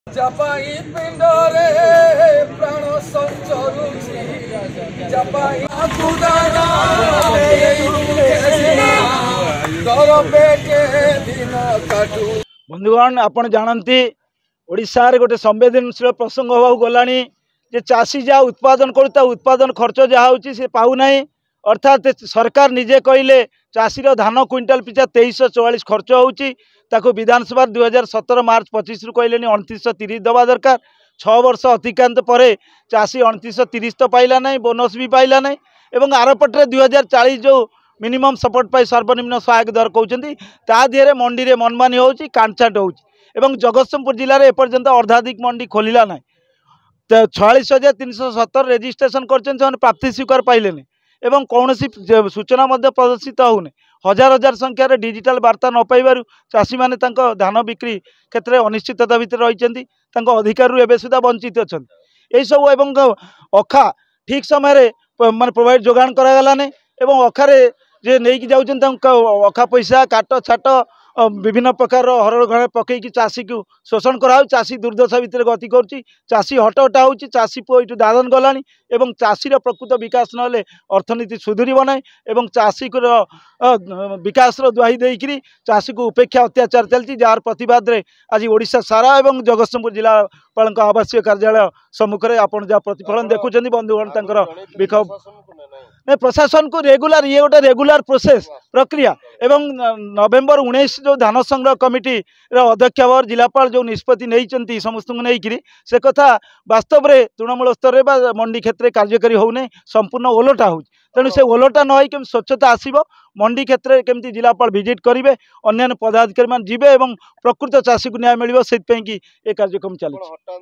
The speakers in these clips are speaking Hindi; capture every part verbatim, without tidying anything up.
जपाई पिंडरे प्राण संचरुछि जपाई खुदारा दर पेटे दिन काटू। बंधुगण आपण जानती ओडिशार गोटे संवेदनशील प्रसंग होगा गलानी जे चाषी जहाँ उत्पादन करुता उत्पादन खर्च जहाँ होची से पाऊ नहीं। अर्थात सरकार निजे कहले चाषीर धान क्विंटाल पिछा तेईस चौवालीस खर्च होची ताको विधानसभा दुई हजार सतर मार्च पचिश रु कहले अणतीस तीस दबा दरकार। छः वर्ष अतिक्रांत पर चाषी अणतीस तीस तो पाइला नहीं, बोनस भी पाइला नहीं। एवं आरपटे दुई हजार चालीस जो मिनिमम सपोर्ट पाई सर्वनिम्न सहायक दर कहते तादिहे मंडी में मनमानी होची कांचाट होची। जगतसिंहपुर जिले में एपर्यंत अर्धाधिक मंडी खोलिला ना। छयालीस हजार तीन सौ सत्तर रेजिस्ट्रेशन कर प्राप्ति स्वीकार पाइले एवं कौन सूचना प्रदर्शित होने। हजार हजार संख्यार डिजिटल वार्ता न पाइबारु चाषी माने धान बिक्री क्षेत्र में अनिश्चितता भितर रही अधिकार एवं सुधा वंचित अच्छा यही सब। एवं अखा ठीक समय माने प्रोवाइड जोगान करागलानी एवं अखारे जे नहीं जाऊँ अखा पैसा काट छाट विभिन्न प्रकार हर घर पकईकि चाषी को शोषण कराऊ। चाषी दुर्दशा भितर गति करुच्ची, चाषी हटहटा होची, चाषी पुओ ये दादन गलानी एवं चाषीर प्रकृत विकास ना अर्थनीति सुधुरब ना एवं चाषी विकास दुहाई देकरी चाषी को उपेक्षा अत्याचार चलती जार प्रतिवाद रे आज ओडिशा सारा एवं जगतसिंहपुर जिलापाल आवासीय कार्यालय सम्मुख में आपड़ जहाँ प्रतिफलन देखुं बंधुगण विक्षोभ नहीं प्रशासन को रेगुलर ये गोटे रेगुलर प्रोसेस प्रक्रिया एवं नवेम्बर उन्नीस जो धान संग्रह कमिटी अध्यक्ष भाव जिलापाल जो निष्पत्ति नहीं समस्त नहीं से कथा वास्तव में तृणमूल स्तर में मंडी क्षेत्र में कार्यकारी होने संपूर्ण ओलटा हो। तेणु से ओलटा न हो स्वच्छता आसब मंडी क्षेत्र में केमती जिलापाल विजिट करेंगे अन्य पदाधिकारी मान जी एवं प्रकृत चाषी को न्याय मिल से ये कार्यक्रम चली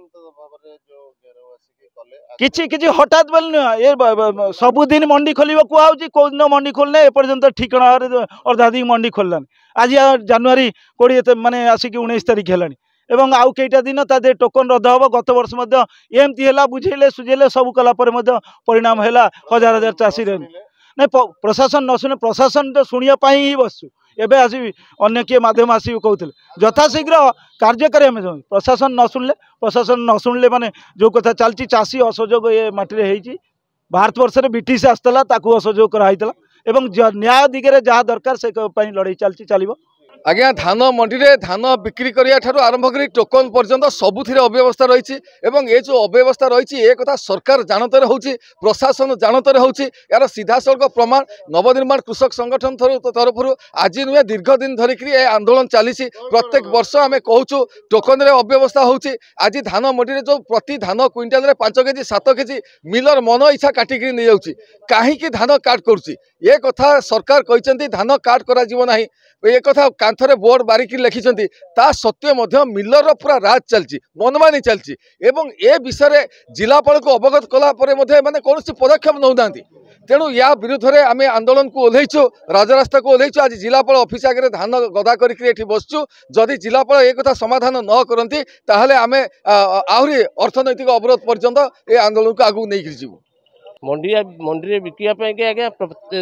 किछि किछि हठात बोल ये सबुदिन मंडी खोल कहुच्छी कौ दिन मंडी खोलने एपर्यंत ठिकाना अर्धाधिक मंडी खोललानी। आज जनवरी कोड़े माने आसिक उन्नीस तारीख है एवं आउ कईटा दिन तादे टोकन रद्द हम। गत वर्ष एमती है बुझेले सुझेले सब कलापर परिणाम है हजार हजार चाषी नहीं प्रशासन न शुणे प्रशासन तो शुणापी ही बसु एवं आस अन्न किए मध्यम आस कहते यथाशीघ्र कार्यकारी प्रशासन न शुणिले प्रशासन न शुणिले माने जो कथा चलती चाषी असहयोग ये माटी में भारतवर्ष में ब्रिटिश आसला असहयोग कराइला एवं न्याय दिगरे जहाँ दरकार से लड़ाई चलती चलो। आज्ञा धान मंडी रे धान बिक्री करिया ठारू आरंभ करी टोकन पर्यंत सबुथिरे अव्यवस्था रही एवं ये जो अव्यवस्था रही एक कथा सरकार जानतर होची प्रशासन जानतर होची यार सीधा सड़क प्रमाण नवनिर्माण कृषक संगठन तरफ आज नुहे दीर्घ दिन धरिक आंदोलन चली प्रत्येक वर्ष आम कहूँ टोकन रे अव्यवस्था होची। आज धान मंडी रे जो प्रति धान क्विंटाल रे पांच केजी सात केजी मिलर मन इच्छा काटिकी नहीं जाऊँगी कहीं धान काट करुच्ची ये कथा सरकार कहते धान काट करा जीव नाही ये कथा कांथरे बोर्ड बारिकी लिखिं ता सत्वे मध्य मिलर पूरा राज चलती मनमानी चलती एवं ए विषय जिलापाल को अवगत कलापर माने कौन पदक्षेप नौ ना। तेणु या विरुद्ध में आम आंदोलन को ओह्लैचु राजरास्ता को ओह्लैचु। आज जिलापाल ऑफिस आगे धान गदा करके बसचु जदि जिलापाल एक कथा समाधान न करती ताहले आमे आहरी अर्थनैतिक अवरोध पर्यंत ए आंदोलन को आगू नहीं जीवु। मंडी मंडी बिकापी आज्ञा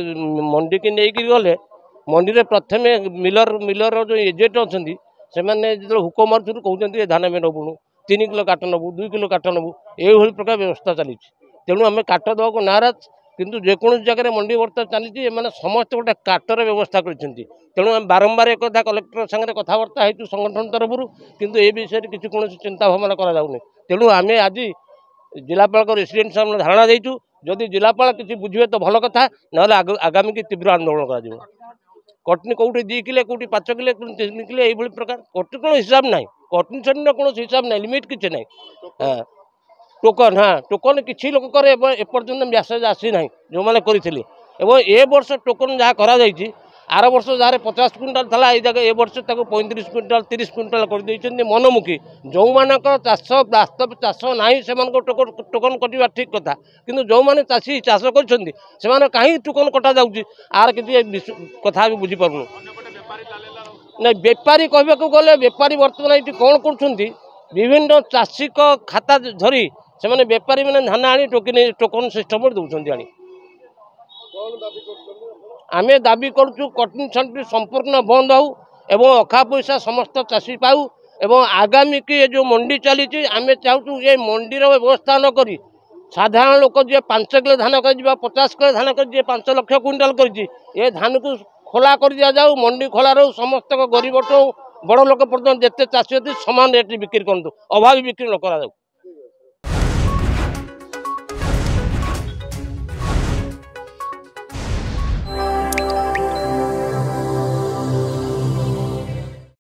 मंडी की नहीं गले मंडी में प्रथम मिलर मिलर जो एजेंट अच्छा से जो हुक मार्चुर कहते धान में नबुणु तीन किलो काट नबू दुई किलो काट नबू ये प्रकार व्यवस्था चली। तेणु आम काट देवा नाराज किंतु जेकोसी जगह मंडी बर्ता चली समस्त गोटे काटर व्यवस्था करेणु आम बारंबार एक कलेक्टर सागर कथबार्ता हो संगठन तरफ किंतु ये विषय किसी कौन चिंता भावना कराऊनी। तेणु आम आज जिलापाल रेसिडेंट सामने धारणा देचु जदि जिलापाल किसी बुझे तो भल कथा ना आगामी की तीव्र आंदोलन कर कटनी कौटी दी किले कौटी पांच किले तीन किले ये प्रकार कटनी कौन हिसाब ना कटनी छटनी कौन हिसाब ना लिमिट किसी ना। हाँ टोकन हाँ टोकन किसी लोक एपर्यंत मेसेज आसी ना जो मैंने करते ए वर्ष टोकन जहाँ करा आर वर्ष जहाँ पचास क्विंटाल था ये जगह ए वर्ष पैंतीस क्विंटाल तीस क्विंटाल कर मनमुखी जो मान चाष वास्तव चाष ना से टोकन कटा ठीक कथा किंतु जो मैंने चाषी चाष कर कहीं टोकन कटा जाऊँगी आर किसी कथा भी बुझीपार ना बेपारी कहवाक गले बेपारी बर्तमान ये कौन कर विभिन्न चाषी खाता धरी से बेपारी मैंने धान आनी टोकन टोकन सिस्टम दौरान आनी आम दाबी करुँ कटनी छंटी संपूर्ण बंद हो एवं अखा पैसा समस्त चाषी पाऊ एवं आगामी की ये जो मंडी चली आम चाहूँ ये मंडीर व्यवस्था न करी साधारण लोक जी पांच किलो धान कर पचास किलो धान कर पांच लक्ष क्विंटाल कर धान को खोला कर दि जाऊ मंडी खोला रो समस्त गरीब बड़ लोक पर्यटन जिते चाषी अच्छी सामान रेट बिक्री करतु अभावी बिक्री न करा जाऊ।